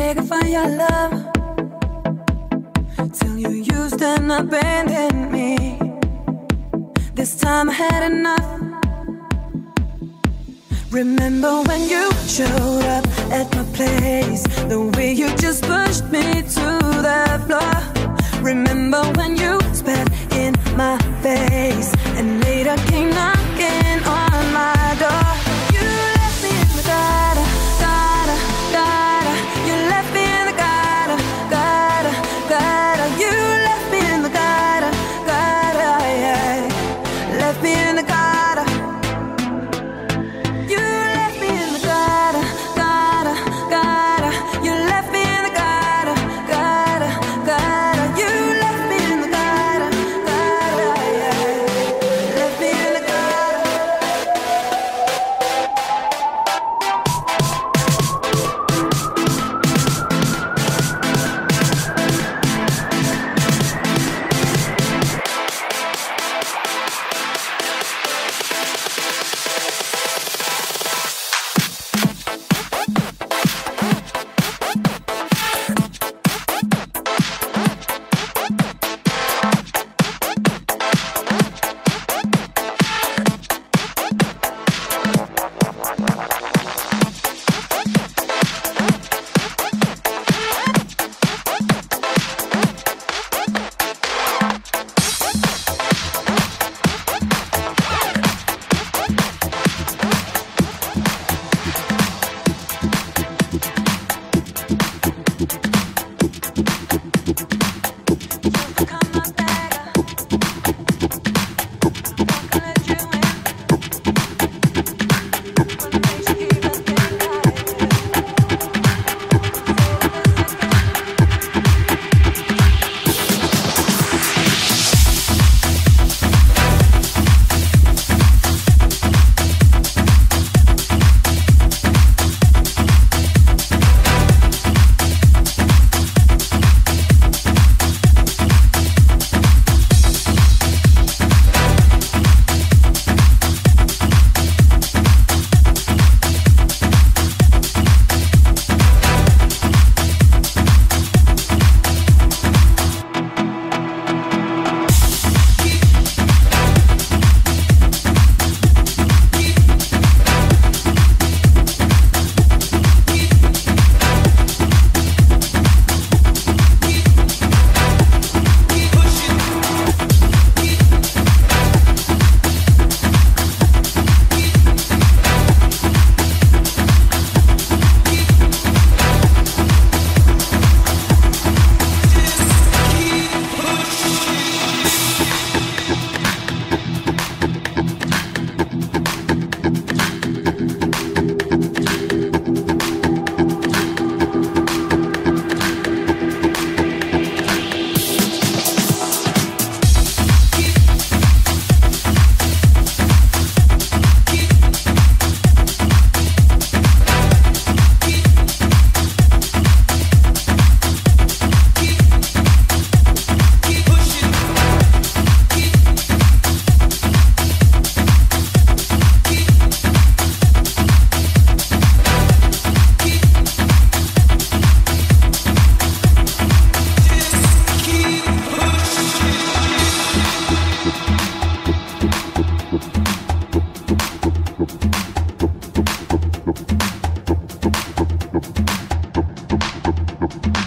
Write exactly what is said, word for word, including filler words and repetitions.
begging for your love till you used and abandoned me. This time I had enough. Remember when you showed up at my place, the way you just pushed me to the floor. Remember when you spat in my face and later came knocking on my door. You left me in the gutter, gutter, gutter. You left me in the gutter, gutter, gutter. You left me in the gutter, gutter, yeah. Left me in the gutter. You left me in the gutter, gutter, gutter. You left me in the gutter, gutter, gutter. You left me in the gutter, gutter, yeah. Left me in the gutter. Thank you.